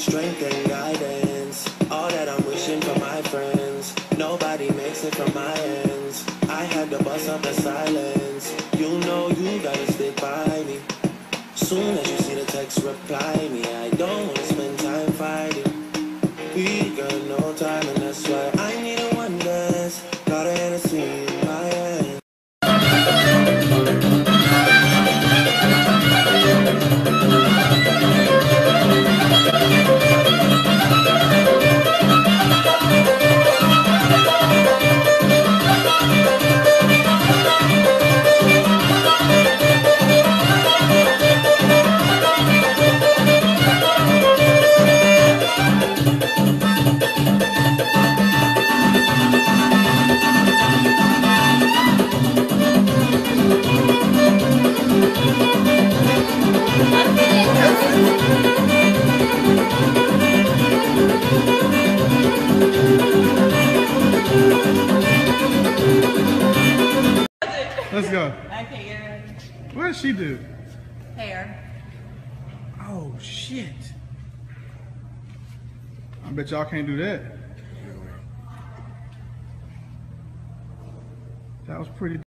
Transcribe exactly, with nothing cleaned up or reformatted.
strength and guidance. All that I'm wishing for my friends. Nobody makes it from my ends. I had to bust up the silence. You know you gotta stick by me. Soon as you see the text, reply me. I don't wanna spend time fighting. We got no time, and that's why I need a one dance. Got a Hennessy in my hand. Let's go. Okay, What did she do? hair. Oh, shit. I bet y'all can't do that. That was pretty